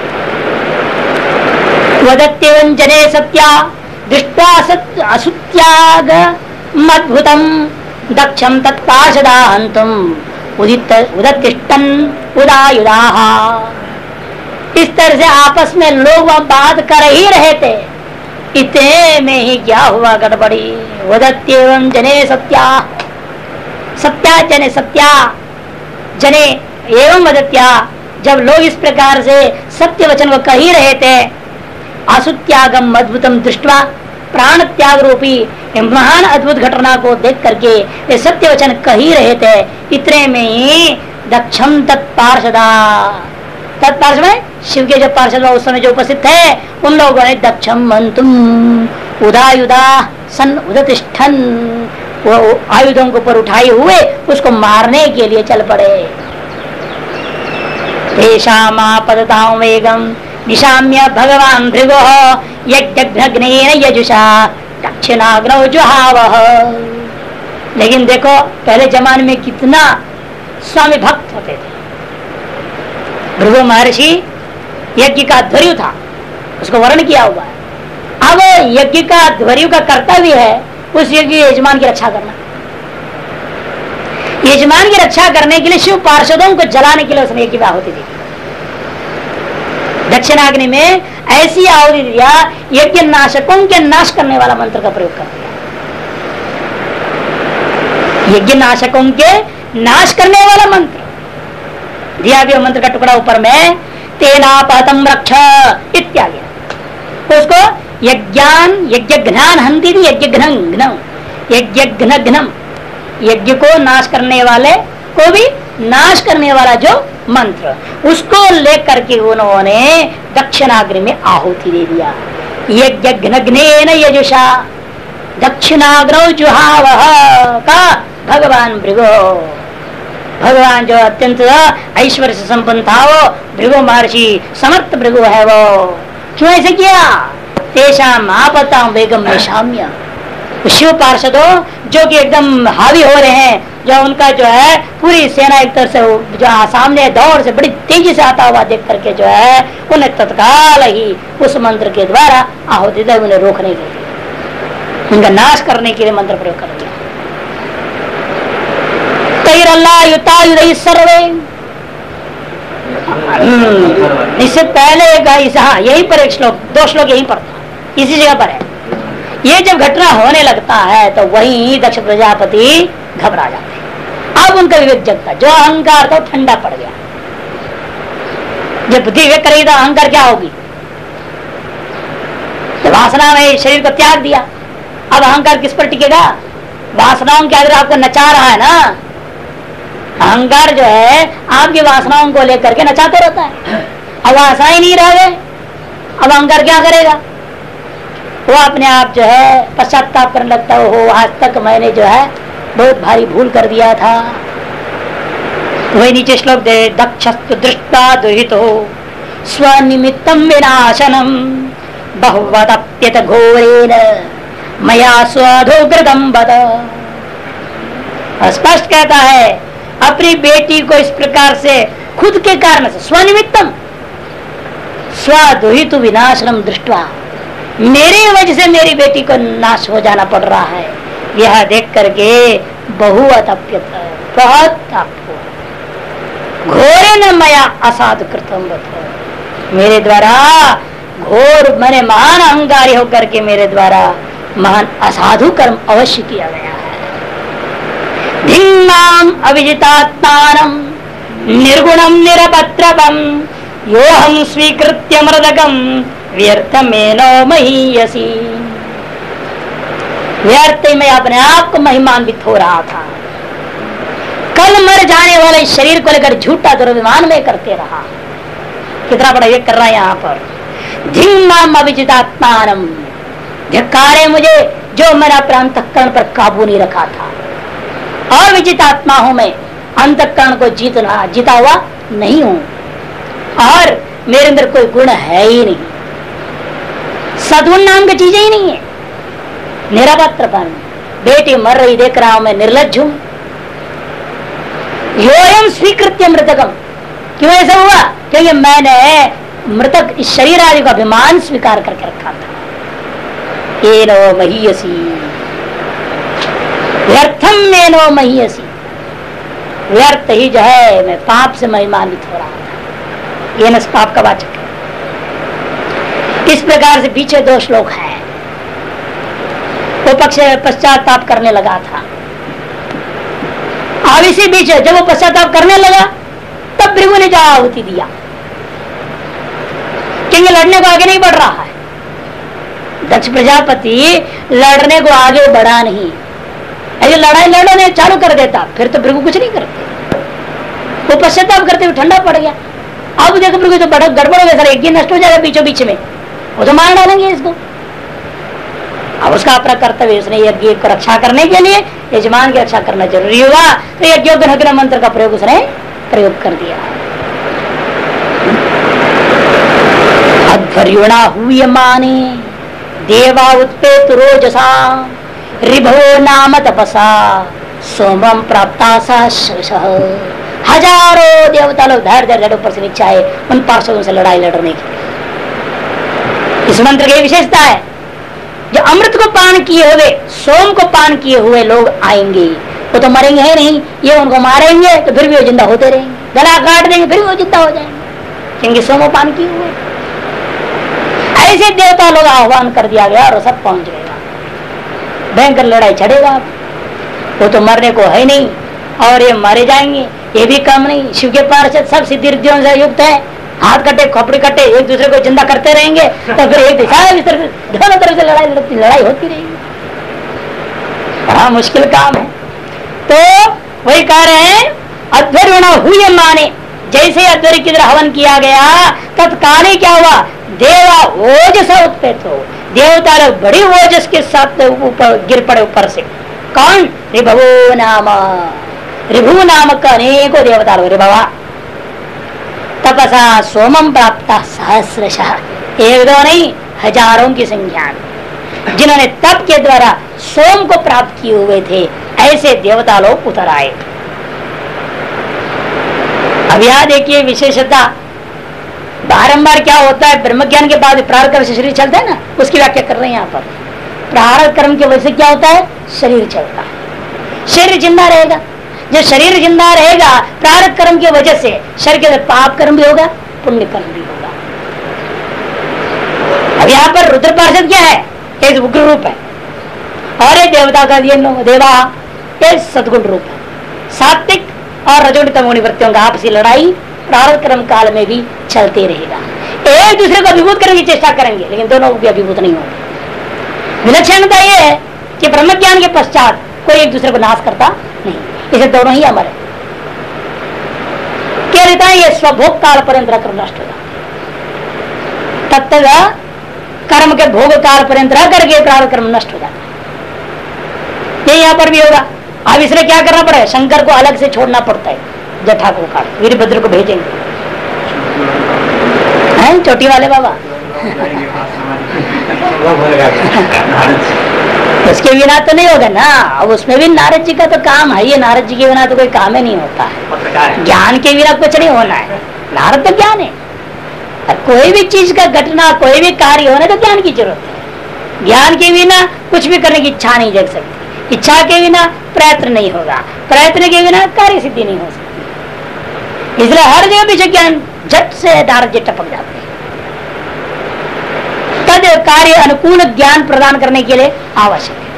वदत्येवं जने सत्या दृष्ट्वा सत्य असुत्याग मद्भुतम दक्षम तत्पाशदा हन्तुम उदित उदतिष्ठन् उदायुधाः। इस तरह से आपस में लोग वह बात कर ही रहे थे, इतने में ही क्या हुआ गड़बड़ी। वदत्येवं जने सत्या, सत्या जने सत्या जने एवं वदत्या, जब लोग इस प्रकार से सत्य वचन को कह ही रहे थे, असुत्यागम अद्भुतम दृष्टवा, प्राण त्याग रूपी महान अद्भुत घटना को देख करके वे सत्य वचन कह ही रहे थे, इतने में ही दक्षम तत्पार्षदा, तत्पार्षद में शिव के जो पार्षद उस समय जो उपस्थित थे, उन लोगों ने दक्षम मंतुम, उदायुधा सन उदतिष्ठन, वो आयुधों को ऊपर उठाए हुए उसको मारने के लिए चल पड़े। तेषामापदतां वेगम निशाम्य भगवान भृगो यज्ञघ्नेन यजुषा दक्षिणाग्नौ जुहावः। लेकिन देखो पहले जमाने में कितना स्वामी भक्त होते थे। भृगु महर्षि यज्ञ का ध्वर्यु था, उसको वर्ण किया हुआ है। अब यज्ञ का ध्वर्यु का कर्तव्य है उस यज्ञ यजमान की रक्षा करना। यजमान की रक्षा करने के लिए शिव पार्षदों को जलाने के लिए उसने यज्ञ आहुति दी। दक्षिणाग्नि में ऐसी आहुति दिया, यज्ञ नाशकों के नाश करने वाला मंत्र का प्रयोग कर दिया। यज्ञ नाशकों के नाश करने वाला मंत्र दिया भी, मंत्र का टुकड़ा ऊपर में तेनापहतम रक्ष इत्यादि। उसको यज्ञान यज्ञ घ्नान हंती थी, यज्ञ घ्नं घ्नं यज्ञ घ्न घ्नम, यज्ञ को नाश करने वाले को भी नाश करने वाला जो मंत्र, उसको लेकर के उन्होंने दक्षिणाग्नि में आहुति दे दिया। यज्ञ घ्नघ्नेन यजुषा दक्षिणाग्नौ जुहावः का भगवान भृगो, भगवान जो अत्यंत ऐश्वर्य से संपन्न था वो भृगु महर्षि समर्थ भृगु है। वो क्यों ऐसे किया? तेषाम आपतां वेगम निशाम्य, शिव पार्षदों जो कि एकदम हावी हो रहे हैं, जो उनका जो है पूरी सेना एक तरह से जो सामने दौड़ से बड़ी तेजी से आता हुआ देख करके जो है उन्हें तत्काल ही उस मंत्र के द्वारा आहुति दे, उन्हें रोकने के लिए, उनका नाश करने के लिए मंत्र प्रयोग कर दिया। तैरल्लायुतायुधैः सर्वे, इससे पहले एक हाँ यही पर एक श्लोक, दो श्लोक यही पर था, इसी जगह पर है। ये जब घटना होने लगता है तो वही दक्ष प्रजापति घबरा जाते हैं। अब उनका विवेक जगता, जो अहंकार था ठंडा पड़ गया। जब बुद्धि विवेक करेगी तो अहंकार क्या होगी? तो वासना में शरीर को त्याग दिया, अब अहंकार किस पर टिकेगा? वासनाओं के आगे आपको नचा रहा है ना, अहंकार जो है आपकी वासनाओं को लेकर के नचाते रहता है। अब वासना ही नहीं रह गए, अब अहंकार क्या करेगा? वो अपने आप जो है पश्चाताप करने लगता हो, आज तक मैंने जो है बहुत भारी भूल कर दिया था। वही नीचे श्लोक दे, दक्षस्तु दृष्टा दुहितो स्वनिमित्तम विनाशनम बहुवदप्यत घोरेण मया स्वधोग्रदम बद। स्पष्ट कहता है अपनी बेटी को इस प्रकार से खुद के कारण से स्वनिमित्तम स्वदुहितु विनाशनम दृष्टवा, मेरी वजह से मेरी बेटी को नाश हो जाना पड़ रहा है, यह देख करके बहु अतप्यत, बहुत ताप हुआ। घोरे न मया असाधु कृतम, मेरे द्वारा घोर मैंने महान अहंकारी होकर के मेरे द्वारा महान असाधु कर्म अवश्य किया गया है। धिन्नाम अविजितात्मानम निर्गुणम निरपत्रपम योहं स्वीकृत्य मृदकम व्यर्थमेनो महीयसी। व्यर्थ में अपने आप को महिमान्वित हो रहा था, कल मर जाने वाले शरीर को लेकर झूठा दुर्भिमान में करते रहा। कितना बड़ा ये कर रहा है यहाँ पर, धिन्नाम अविजितात्मानम, धिक्कारे मुझे जो मैंने अपने अंतःकरण पर काबू नहीं रखा था, और विजित आत्मा हूं मैं, अंतःकरण को जीतना जीता हुआ नहीं हूं, और मेरे अंदर कोई गुण है ही नहीं, सद्गुण नाम की चीजें ही नहीं है। निरपत्रपन, बेटी मर रही देख रहा हूं मैं, निर्लज्ज हूं। योयम स्वीकृत्य मृतकम, क्यों ऐसा हुआ? क्योंकि मैंने मृतक इस शरीर आदि का अभिमान स्वीकार करके रखा था। एनो महीयसी, व्यर्थम मेनो महीयसी, व्यर्थ ही जो है मैं पाप से महिमान्वित हो रहा था। ये नस पाप का वाचक है। इस प्रकार से पीछे दो श्लोक है। वो पक्ष पश्चाताप करने लगा था, अब इसी बीच जब वो पश्चाताप करने लगा तब भृगु ने जो आहुति दिया, क्योंकि लड़ने को आगे नहीं बढ़ रहा है। दक्ष प्रजापति लड़ने को आगे बढ़ा नहीं, ऐसे लड़ाई लड़ने चालू कर देता फिर तो भृगु कुछ नहीं करते। वो पश्चाताप करते हुए ठंडा पड़ गया। अब देखो भृगु तो बड़ा गड़बड़ हो गया, सारा यज्ञ नष्ट हो जाएगा बीचों बीच में, वो तो मार डालेंगे इसको। अब उसका अपना कर्तव्य, उसने यज्ञ को रक्षा करने के लिए यजमान की रक्षा करना जरूरी हुआ, तो यज्ञोग्न मंत्र का प्रयोग उसने प्रयोग कर दिया। अध्वर्युणा हुए माने देवा उत्पेत रोजसा रिभो नाम तपसा सोमम प्राप्ता सा। हजारों देवता लोग धैर्य धैर्य ऊपर से नीचे आए उन पार्षदों से लड़ाई लड़ने की। इस मंत्र की विशेषता है, जो अमृत को पान किए हुए, सोम को पान किए हुए लोग आएंगे, वो तो मरेंगे है नहीं, ये उनको मारेंगे तो फिर भी वो जिंदा होते रहेंगे, गला काट देंगे फिर भी वो जिंदा हो जाएंगे, क्योंकि सोम पान किए हुए। ऐसे देवता लोग आह्वान कर दिया गया और सब पहुंच गएगा, भयंकर लड़ाई छड़ेगा। वो तो मरने को है नहीं और ये मारे जाएंगे, ये भी कम नहीं। शिव के पार्षद सब सिद्धि रिद्धियों से युक्त है, हाथ कटे खोपड़ी कटे एक दूसरे को जिंदा करते रहेंगे, तो फिर एक दिशा इस तरह से दोनों तरफ से लड़ाई लड़ती लड़ाई होती रहेगी। बड़ा मुश्किल काम है। तो वही कह रहे हैं अध्वर्युणा हुए माने, जैसे अध्वर्य की तरह हवन किया गया तत्काली क्या हुआ, देवा ओजस उत्पेत हो, देवता लोग बड़ी ओजस के साथ ऊपर गिर पड़े ऊपर से। कौन? रिभवो नाम, रिभु नामक का अनेकों देवता लोग, रिभवा तपसा सोमम प्राप्त सहस्रशः, एक दो नहीं हजारों की संख्या में जिन्होंने तप के द्वारा सोम को प्राप्त किए हुए थे, ऐसे देवता लोग उतर आए। अब यह देखिए विशेषता, बारंबार क्या होता है, ब्रह्म ज्ञान के बाद प्रारब्ध कर्म से शरीर चलता है ना, उसकी व्याख्या कर रहे हैं यहाँ पर। प्रारब्ध कर्म की वजह से क्या होता है, शरीर चलता है, शरीर जिंदा रहेगा। जब शरीर जिंदा रहेगा प्रारब्ध कर्म की वजह से शरीर के अंदर पाप कर्म भी होगा, पुण्य कर्म भी होगा। अब यहाँ पर रुद्र पार्षद क्या है, एक उग्र रूप है, और एक देवता का ये देवा एक सद्गुण रूप है। सात्विक और रजोगुण तमोगुणी वृत्तियों का आपसी लड़ाई प्रारब्ध कर्म काल में भी चलते रहेगा। एक दूसरे को अभिभूत करने की चेष्टा करेंगे, लेकिन दोनों भी अभिभूत नहीं होंगे। विलक्षणता यह है कि ब्रह्म ज्ञान के पश्चात कोई एक दूसरे को नाश करता नहीं, इसे दोनों ही अमर है। क्या रहता है, ये स्वभोग काल पर्यंत कर्म नष्ट होगा, तब तक कर्म के भोग काल पर्यंत रह करके प्रारब्ध कर्म नष्ट हो जाता है। ये यहाँ पर भी होगा। अब इसलिए क्या करना पड़ेगा, शंकर को अलग से छोड़ना पड़ता है, जटा को काट वीरभद्र को भेजेंगे, हैं चोटी वाले बाबा उसके बिना तो नहीं होगा ना। अब उसमें भी नारद जी का तो काम है, ये नारद जी के बिना तो कोई काम ही नहीं होता है। ज्ञान के बिना कुछ नहीं होना है, नारद तो ज्ञान है। कोई भी चीज का घटना, कोई भी कार्य होने तो ज्ञान की जरूरत है। ज्ञान के बिना कुछ भी करने की इच्छा नहीं जग सकती, इच्छा के बिना प्रयत्न नहीं होगा, प्रयत्न के बिना कार्य सिद्धि नहीं हो सकती। इसलिए हर जगह पीछे ज्ञान झट से नारद जी टपक जाते हैं। तद कार्य अनुकूल ज्ञान प्रदान करने के लिए आवश्यक है।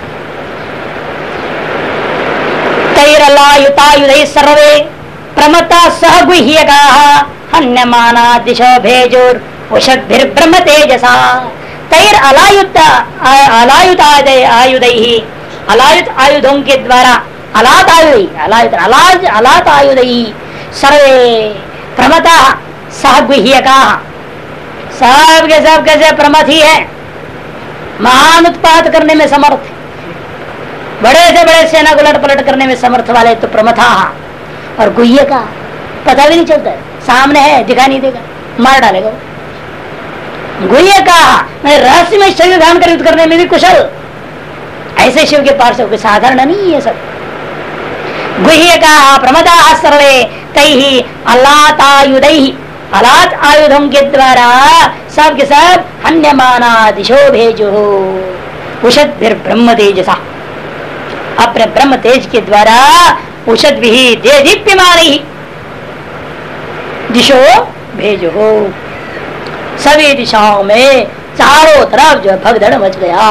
तैरलायुतायुधै सर्वे प्रमता सह गुह्यकाः हन्यमाना दिशो भेजोर उषद्भिर्ब्रह्म तेजसा। तैर अलायुत अलायुत आयुधैहि, अलायुत आयुधों के द्वारा, अलात आयुधि अलायुत अलाज अलात आयुधैहि सर्वे प्रमता सह गुह्यकाः, सब के सब कैसे प्रमथ ही है, महान उत्पाद करने में समर्थ, बड़े से बड़े सेना को लट पलट करने में समर्थ वाले तो प्रमथा। और गुह्य का पता भी नहीं चलता है, सामने है दिखाई नहीं देगा, मार डालेगा। गुह्य का रहस्य में शरीर धारण कर युद्ध करने में भी कुशल, ऐसे शिव के पार्षद के साधारण नहीं है सब। गुह्य का प्रमदा सर्वे तैहि अलातायुधैहि, अलात आयुधों के द्वारा सब के सब हन्यमाना दिशो भेजो उषद्भिर ब्रह्म तेजसा, अपने ब्रह्म तेज के द्वारा उषद भी दे दीप्यमानी दिशो भेजो, सभी दिशाओं में चारों तरफ जो भगदड़ मच गया,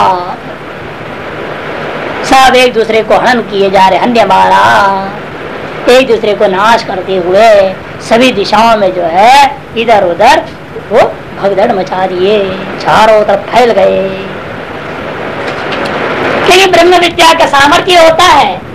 सब एक दूसरे को हनन किए जा रहे, हन्यमाना एक दूसरे को नाश करते हुए सभी दिशाओं में जो है इधर उधर वो भगदड़ मचा दिए, चारों तरफ फैल गए। क्योंकि ब्रह्म विद्या का सामर्थ्य होता है